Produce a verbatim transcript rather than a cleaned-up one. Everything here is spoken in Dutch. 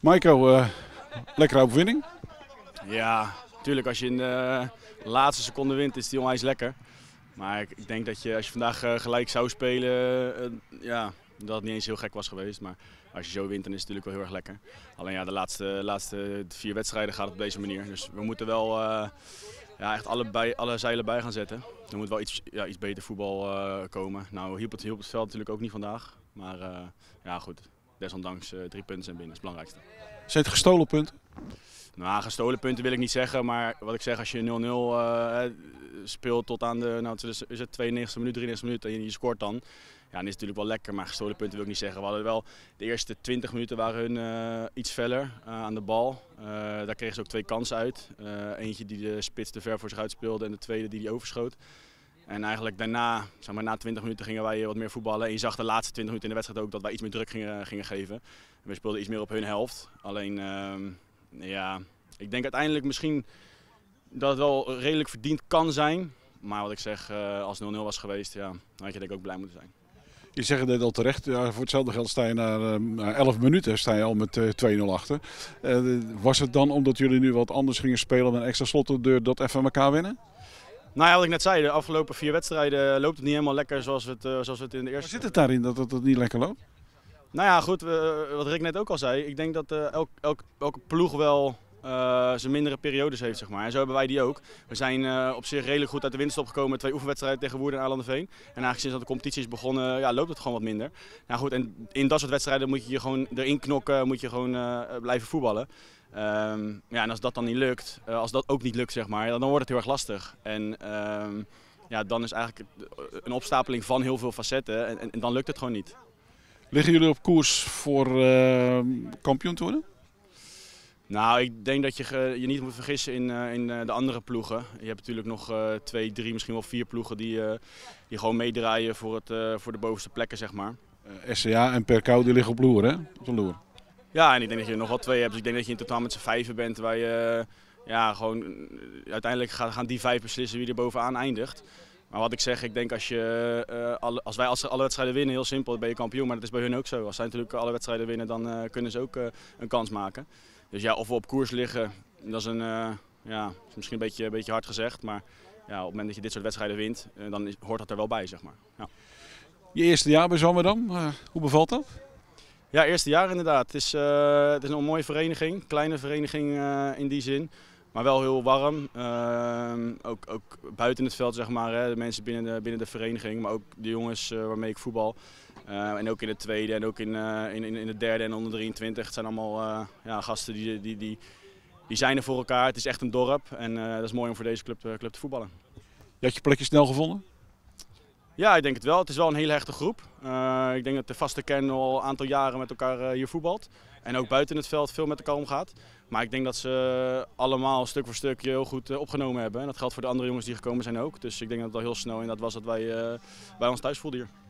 Maiko, uh, lekkere overwinning? Ja, natuurlijk als je in de laatste seconde wint is het onwijs lekker. Maar ik, ik denk dat je als je vandaag uh, gelijk zou spelen, uh, ja, dat het niet eens heel gek was geweest. Maar als je zo wint dan is het natuurlijk wel heel erg lekker. Alleen ja, de laatste, laatste vier wedstrijden gaat het op deze manier. Dus we moeten wel uh, ja, echt allebei, alle zeilen bij gaan zetten. Er moet wel iets, ja, iets beter voetbal uh, komen. Nou hielp het, hielp het veld natuurlijk ook niet vandaag. Maar uh, ja goed, desondanks uh, drie punten zijn binnen, dat is het belangrijkste. Zijn het gestolen punten? Nou, gestolen punten wil ik niet zeggen, maar wat ik zeg, als je nul nul uh, speelt tot aan de nou, is het tweeënnegentigste minuut, drieënnegentigste minuut en je scoort dan, ja, dan is het natuurlijk wel lekker, maar gestolen punten wil ik niet zeggen. We hadden wel de eerste twintig minuten waren hun uh, iets feller uh, aan de bal. Uh, daar kregen ze ook twee kansen uit. Uh, eentje die de spits te ver voor zich uitspeelde en de tweede die die overschoot. En eigenlijk daarna, zeg maar, na twintig minuten gingen wij wat meer voetballen. En je zag de laatste twintig minuten in de wedstrijd ook dat wij iets meer druk gingen, gingen geven. En we speelden iets meer op hun helft. Alleen, uh, ja, ik denk uiteindelijk misschien dat het wel redelijk verdiend kan zijn. Maar wat ik zeg, uh, als het nul nul was geweest, ja, dan had je denk ik ook blij moeten zijn. Je zegt het net al terecht, ja, voor hetzelfde geld sta je na uh, elf minuten sta je al met uh, twee nul achter. Uh, was het dan omdat jullie nu wat anders gingen spelen dan extra slot op de deur dat even elkaar winnen? Nou ja, wat ik net zei, de afgelopen vier wedstrijden loopt het niet helemaal lekker zoals we het, uh, zoals we het in de eerste... Waar zit het daarin dat het, het niet lekker loopt? Nou ja, goed, uh, wat Rick net ook al zei, ik denk dat uh, elk, elk, elke ploeg wel uh, zijn mindere periodes heeft, zeg maar. En zo hebben wij die ook. We zijn uh, op zich redelijk goed uit de winterstop gekomen, twee oefenwedstrijden tegen Woerden en Aarlanderveen. En eigenlijk sinds dat de competitie is begonnen, ja, loopt het gewoon wat minder. Nou goed, en in dat soort wedstrijden moet je je gewoon erin knokken, moet je gewoon uh, blijven voetballen. Um, ja, en als dat dan niet lukt, uh, als dat ook niet lukt, zeg maar, dan wordt het heel erg lastig. En um, ja, dan is eigenlijk een opstapeling van heel veel facetten en, en, en dan lukt het gewoon niet. Liggen jullie op koers voor uh, kampioen te worden? Nou, ik denk dat je je niet moet vergissen in, uh, in uh, de andere ploegen. Je hebt natuurlijk nog uh, twee, drie, misschien wel vier ploegen die, uh, die gewoon meedraaien voor, het, uh, voor de bovenste plekken, zeg maar. Uh, S C A en Perkau die liggen op loer, hè? Op de loer. Ja, en ik denk dat je er nog wel twee hebt. Dus ik denk dat je in totaal met z'n vijven bent waar je, uh, ja, gewoon, uh, uiteindelijk gaan die vijf beslissen wie er bovenaan eindigt. Maar wat ik zeg, ik denk als, je, uh, alle, als wij als alle wedstrijden winnen, heel simpel, dan ben je kampioen. Maar dat is bij hun ook zo. Als zij natuurlijk alle wedstrijden winnen, dan uh, kunnen ze ook uh, een kans maken. Dus ja, of we op koers liggen, dat is, een, uh, ja, is misschien een beetje, een beetje hard gezegd. Maar ja, op het moment dat je dit soort wedstrijden wint, uh, dan is, hoort dat er wel bij, zeg maar. Ja. Je eerste jaar bij Zwammerdam, uh, hoe bevalt dat? Ja, eerste jaar inderdaad. Het is, uh, het is een mooie vereniging, kleine vereniging uh, in die zin. Maar wel heel warm, uh, ook, ook buiten het veld, zeg maar, hè. De mensen binnen de, binnen de vereniging, maar ook de jongens uh, waarmee ik voetbal. Uh, en ook in de tweede en ook in, uh, in, in de derde en onder drieëntwintig. Het zijn allemaal uh, ja, gasten die, die, die, die zijn er voor elkaar. Het is echt een dorp en uh, dat is mooi om voor deze club, club te voetballen. Je had je plekje snel gevonden? Ja, ik denk het wel. Het is wel een hele hechte groep. Uh, ik denk dat de vaste kern al een aantal jaren met elkaar uh, hier voetbalt. En ook buiten het veld veel met elkaar omgaat. Maar ik denk dat ze allemaal stuk voor stuk heel goed uh, opgenomen hebben. En dat geldt voor de andere jongens die gekomen zijn ook. Dus ik denk dat het al heel snel en dat was dat wij uh, bij ons thuis voelden hier.